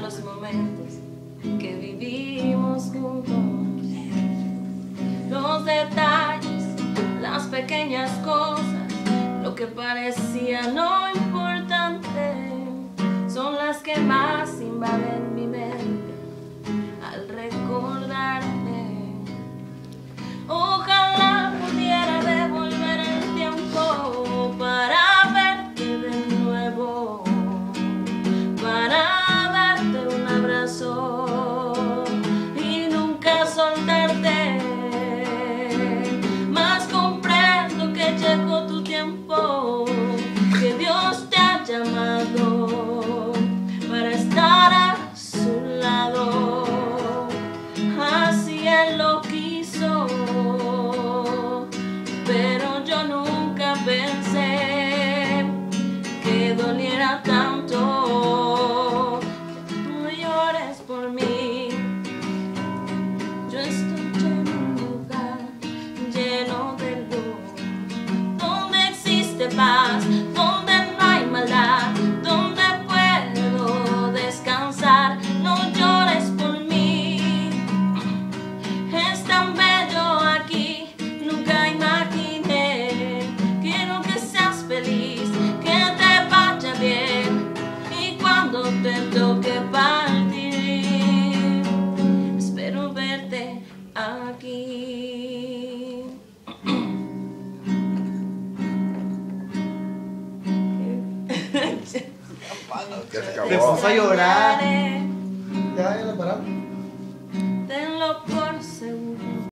los momentos que vivimos juntos, los detalles, las pequeñas cosas, lo que parecía no importante, son las que más invaden mi mente al recordarte. Ojalá pudiera devolver el tiempo para verte de nuevo, para darte un abrazo y nunca soltarte. Mas comprendo que llegó tu tiempo, que Dios te ha llamado para estar a su lado. Así Él lo quiso, pero yo nunca pensé que doliera tanto. No llores por mí, yo estoy en un lugar lleno de luz, donde existe paz, donde no hay maldad, donde puedo descansar. No llores por mí, es tan bello aquí, nunca imaginé. Quiero que seas feliz, que te vaya bien, y cuando te toque partir, espero verte aquí. Que se acabó. Te puso a llorar. Ya la paramos.